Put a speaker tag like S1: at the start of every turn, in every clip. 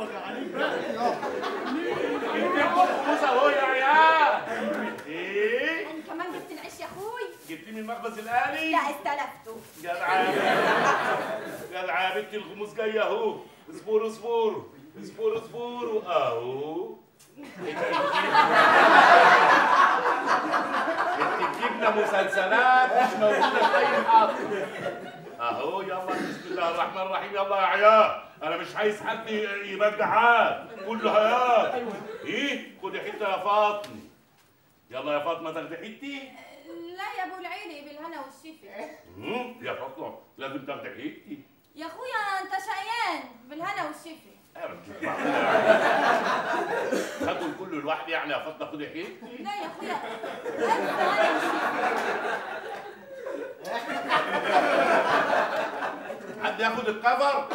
S1: الخبز اهو يا عيال. ايه؟
S2: انا كمان جبت العيش يا اخوي.
S1: جبتيه من المخبز الآلي؟
S2: لا استلفته.
S1: جدعة جدعة يا بنتي، الغموس جاية اهو. اصبروا اصبروا اصبروا اصبروا اهو. انت بتجيبنا مسلسلات مش موجودة في أي حاجة. اهو يلا بسم الله الرحمن الرحيم. يلا يا عيال، انا مش عايز حد يبقى جعان، كله هياكل. ايه؟ خدي حته يا فاطمه. يلا يا فاطمه تاخدي حتي.
S2: لا يا ابو العيلي بالهنا والشفا.
S1: يا فاطمه لازم تاخدي حتي.
S2: يا اخويا انت شقيان بالهنا والشفا.
S1: هاكل كله لوحدي يعني يا فاطمه؟ خدي حتي.
S2: لا يا اخويا بالهنا والشفا.
S1: حد ياخد الكفر؟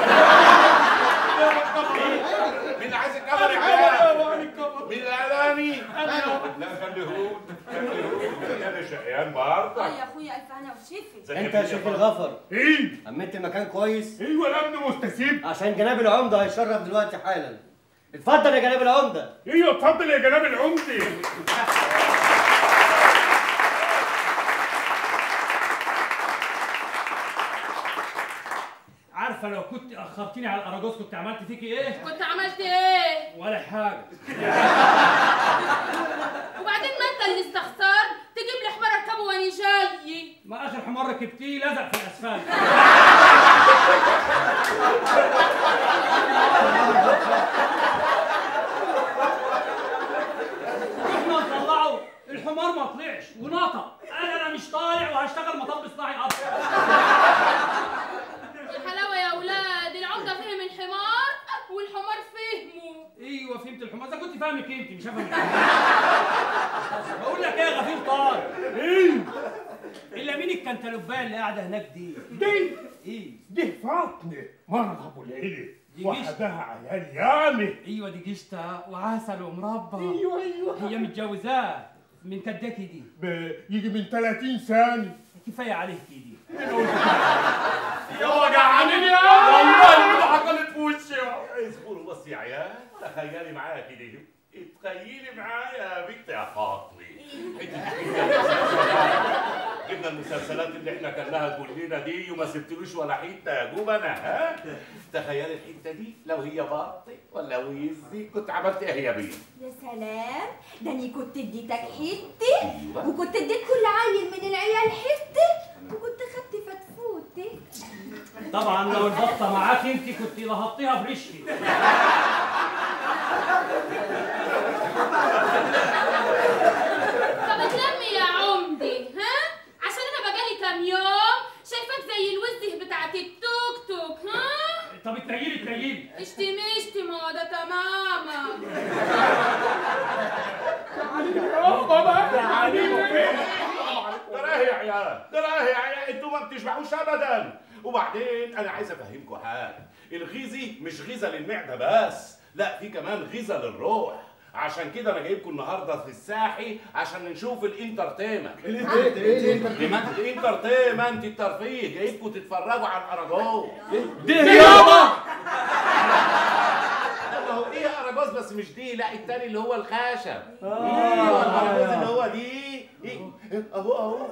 S1: مين عايز الكفر يا عيال؟ مين الاعلاني؟ لا خليهولي انا شقيان برضه.
S2: يا اخويا الف هنا والشفا.
S3: انت يا شيخ الغفر
S4: ايه؟
S3: امنت المكان كويس؟
S4: ايوه الامن مستسيب.
S3: عشان جناب العمده هيشرف دلوقتي حالا. اتفضل يا جناب العمده.
S4: ايوه اتفضل يا جناب العمده.
S5: عارفه لو كنت اخرتيني على الاراجوز كنت عملت فيكي ايه؟
S6: كنت عملت ايه؟
S5: ولا حاجه.
S6: وبعدين ما انت اللي استخسرت تجيب لي حمار اركبه وانا جاي.
S5: ما اخر حمار ركبتيه لزق في الاسفلت. احنا نطلعه الحمار ما طلعش ونطق. انا مش طالع وهشتغل مطب صناعي اكتر.
S6: الحلاوه يا اولاد، العمده فهم الحمار والحمار فهمه.
S5: ايوه فهمت الحمار. اذا كنت فاهمك انت مش هفهمك. بقول لك ايه يا غفير طارق؟
S4: ايه؟
S5: الا مين الكنتالوبايه اللي قاعده هناك دي؟
S4: دي
S5: ايه؟
S4: دي فاطمه مرض ابو العيلي
S5: دي
S4: وحدها عيال يامي.
S5: ايوه دي قشطه وعسل ومربى.
S4: ايوه
S5: هي متجوزاه من كداكي دي
S4: يجي من 30 سنه.
S5: كفايه عليك دي.
S1: يلا جعانين يا والله اللي حصلت في وشي. اصبروا بس يا عيال، تخيلي معايا كده. اتخيلي معايا يا بنت يا فاطمه. جبنا المسلسلات اللي احنا كلناها كلنا دي وما سبتلوش ولا حته يا جوبنا. ها؟ تخيلي الحته دي لو هي باطي ولا ويزي كنت عملت ايه يا بيه؟
S2: يا سلام، ده اني كنت اديتك حته وكنت اديت كل عيل من العيال حته وكنت خدت فتفوته.
S5: طبعا لو البطه معاك انت كنت لهطيها برشكي.
S6: طب اتلمي يا عمدي، ها؟ عشان انا بقالي كام يوم شايفاك زي الوزه بتاعت التوك توك. ها؟
S5: طب اتنيلي.
S6: اشتم هو ده تماما.
S1: تراه يا عيال، تراه يا عيال، انتوا ما بتشبعوش ابدا. وبعدين انا عايز افهمكم حاجه، الغيزي مش غذاء للمعده بس، لا في كمان غذاء للروح. عشان كده انا جايبكم النهارده في الساحي عشان نشوف الانترتينمنت. الانترتينمنت الترفيه، جايبكم تتفرجوا على الاراجوز.
S5: دي يابا.
S1: هو ايه اراجوز بس مش دي، لا التاني اللي هو الخشب. ايوه الاراجوز اللي هو دي. اهو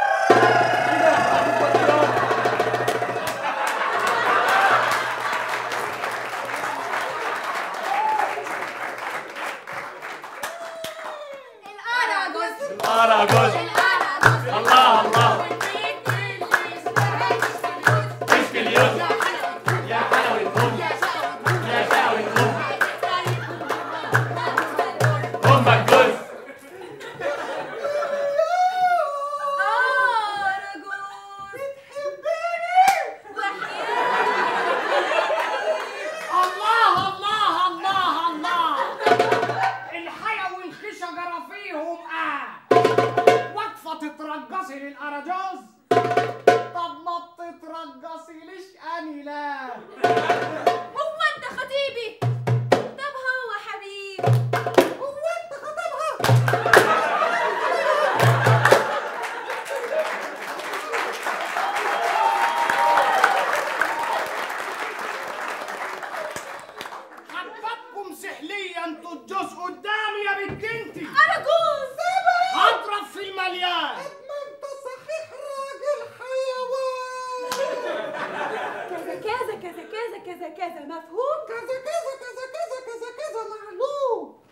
S5: اراجوز. الله الله. اشكي اليوم يا حلاوه الام يا شقوه امك جوز.
S2: أرجوز كذا كذا كذا مفهوم؟
S7: كذا كذا كذا كذا كذا كذا معلوم.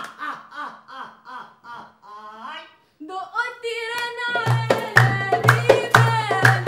S2: دقت تيران على بيبان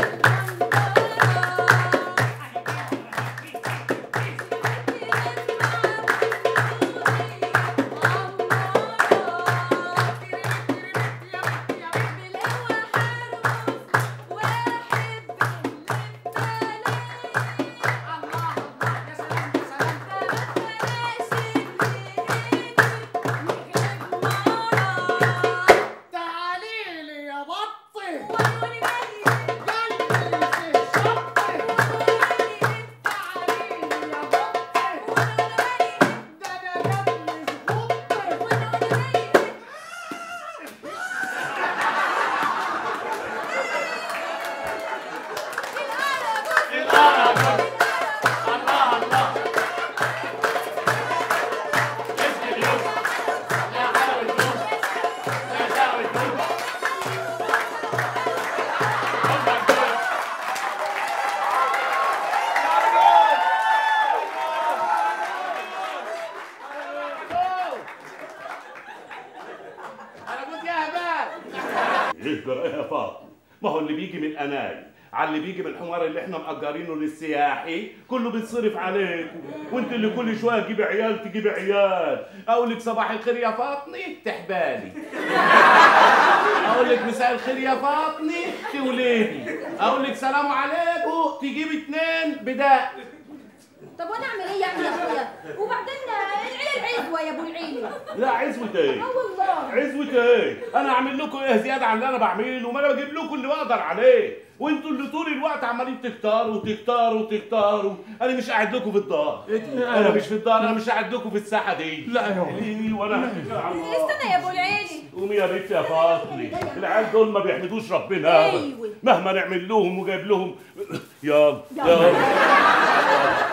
S1: ما هو اللي بيجي من أناي على اللي بيجي من الحمار اللي احنا مأجرينه للسياحي كله بيتصرف عليك، وانت اللي كل شويه تجيب عيال تجيب عيال. اقول لك صباح الخير يا فاطمه تحبالي، اقول لك مساء الخير يا فاطمه تولدي، اقول لك سلام عليكم تجيب 2 بداء.
S2: طب وانا اعمل ايه يعني يا اخويا؟ وبعدين العيال عزوه يا ابو العيله.
S1: لا عزوة ايه؟
S2: اه والله
S1: عزوة ايه؟ انا اعمل لكم ايه زياده عن اللي انا بعمله؟ ما انا بجيب لكم اللي بقدر عليه، وانتوا اللي طول الوقت عمالين تكتروا تكتروا تكتروا. انا مش قاعد لكم في الدار، انا مش في الدار، انا مش قاعد لكم في الساحه دي.
S4: لا يا
S1: وانا
S2: استنى يا ابو العيله.
S1: قومي يا بنتي يا فاطمه، العيال دول ما بيحمدوش ربنا ابدا.
S2: ايوه
S1: مهما نعمل لهم وجايب لهم. يلا يلا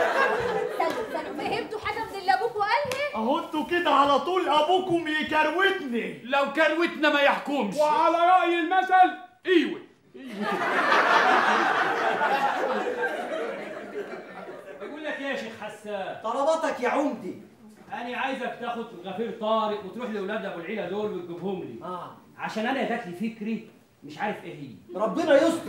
S2: فهمتوا حاجه من اللي ابوكوا قالها؟
S7: اهو انتوا كده على طول ابوكم يكروتني.
S5: لو كروتنا ما يحكمش.
S4: وعلى رأي المثل ايوه.
S5: بقول لك ايه يا شيخ حسان؟
S7: طلباتك يا عمدي.
S5: انا عايزك تاخد غفير طارق وتروح لاولاد ابو العيله دول وتجيبهم لي. عشان انا جات لي فكري مش عارف ايه هي.
S7: ربنا يستر.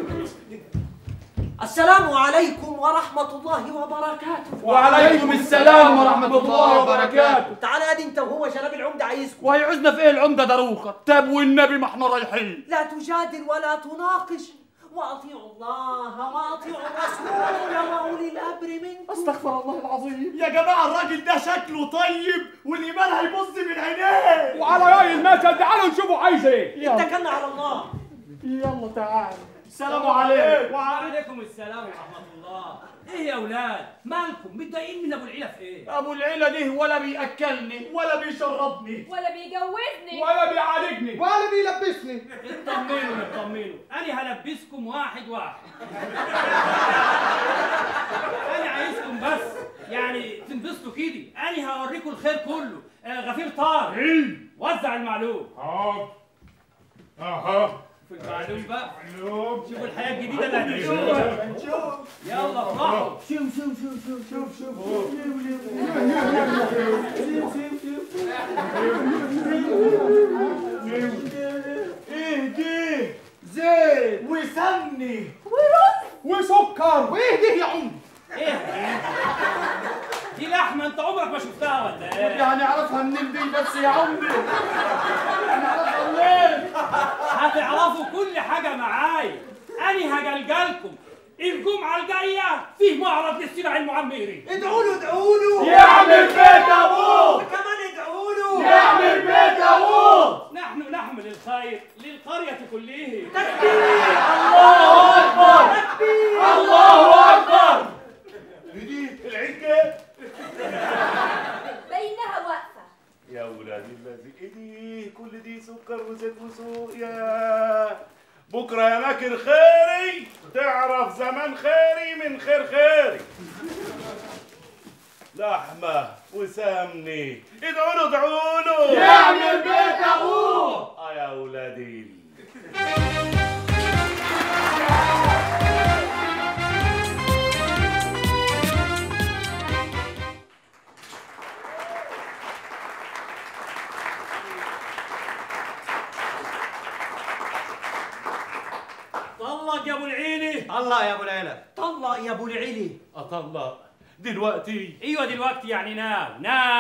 S7: السلام عليكم ورحمة الله وبركاته.
S5: وعليكم السلام ورحمة الله وبركاته.
S7: تعالى ادي انت وهو شباب العمدة عايزكم.
S5: وهيعوزنا في ايه العمدة دروخة؟ طب والنبي ما احنا رايحين.
S7: لا تجادل ولا تناقش، واطيعوا الله واطيعوا الرسول واولي الامر منكم.
S5: استغفر الله العظيم.
S7: يا جماعة الراجل ده شكله طيب والايمان هيبص من عينيه.
S4: وعلى رأي المثل تعالوا نشوفوا عايز ايه.
S7: اتكلنا على الله.
S5: يلا تعال.
S7: السلام عليكم.
S5: وعليكم السلام ورحمة الله. ايه يا اولاد؟ مالكم متضايقين من ابو العيله في ايه؟
S7: ابو العيله دي ولا بياكلني ولا بيشربني
S2: ولا بيجوزني
S4: ولا بيعالجني ولا بيلبسني.
S5: اطمنوا اطمنوا، انا هلبسكم واحد واحد. انا عايزكم بس يعني تنبسطوا كده، انا هوريكم الخير كله. غفير طارق وزع المعلوم.
S4: حاضر. اها
S5: في المعلوم بقى.
S4: معلوم.
S5: شوفوا الحياه الجديده اللي هتشوفوها. يلا افرحوا.
S7: شوف ايه دي؟ زيت وسمني
S4: وسكر. وايه دي يا عم؟
S5: ايه دي لحمه انت عمرك ما شفتها ولا ايه؟
S7: يعني اعرفها منين دي بس يا عمي؟ هنعرفها منين؟
S5: هتعرفوا كل حاجه معايا. انا هجلجلكم الجمعه الجايه فيه معرض للسلع المعمري.
S7: ادعوا له
S5: يعمل بيت ابوه.
S7: كمان ادعوا له
S5: يعمل بيت ابوه. نحن نحمل الخير للقريه كلها.
S7: تكبير.
S5: الله اكبر.
S7: تكبير.
S5: الله اكبر.
S1: دي العيد جه
S2: بينها واقفه.
S1: يا ولادي الذي ايه دي؟ كل دي سكر وزيت وسوق. يا بكره يا ناكر خيري تعرف زمان خيري من خير خيري. لحمه وسمني ادعوا له ادعوا له
S5: يعمل بيت ابوه.
S1: يا ولادي.
S5: طلق يا ابو العيلي.
S3: طلق يا ابو العيلة.
S7: طلق يا ابو العلي.
S1: اطلق دلوقتي؟
S5: ايوه دلوقتي يعني ناو.